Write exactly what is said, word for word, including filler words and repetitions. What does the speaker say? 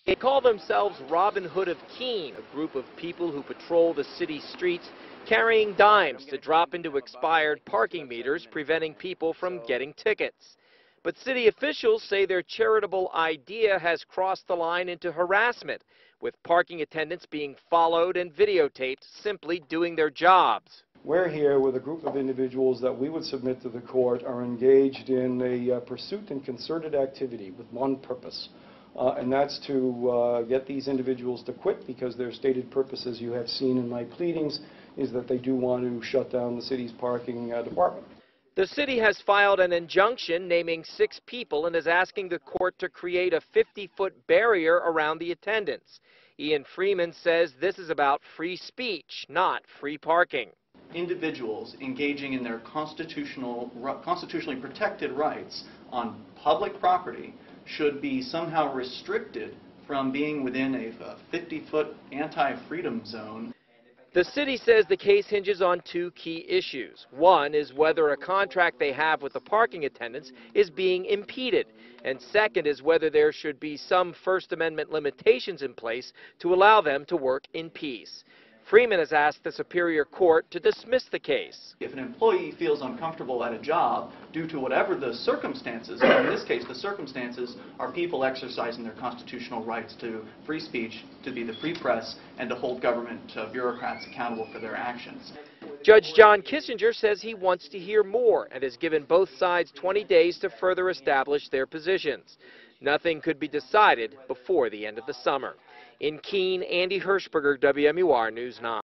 They call themselves Robin Hood of Keene, a group of people who patrol the city streets carrying dimes to drop into expired parking meters, preventing people from getting tickets. But city officials say their charitable idea has crossed the line into harassment, with parking attendants being followed and videotaped simply doing their jobs. We're here with a group of individuals that we would submit to the court are engaged in a uh, pursuit and concerted activity with one purpose. Uh, and that's to uh, get these individuals to quit, because their stated purpose, as you have seen in my pleadings, is that they do want to shut down the city's parking uh, department. The city has filed an injunction naming six people and is asking the court to create a fifty-foot barrier around the attendants. Ian Freeman says this is about free speech, not free parking. Individuals engaging in their constitutional, constitutionally protected rights on public property should be somehow restricted from being within a fifty-foot anti-freedom zone. The city says the case hinges on two key issues. One is whether a contract they have with the parking attendants is being impeded, and second is whether there should be some First Amendment limitations in place to allow them to work in peace. Freeman has asked the Superior Court to dismiss the case. If an employee feels uncomfortable at a job due to whatever the circumstances, in this case the circumstances are people exercising their constitutional rights to free speech, to be the free press, and to hold government uh, bureaucrats accountable for their actions. Judge John Kissinger says he wants to hear more and has given both sides twenty days to further establish their positions. Nothing could be decided before the end of the summer. In Keene, Andy Hirschberger, W M U R News nine.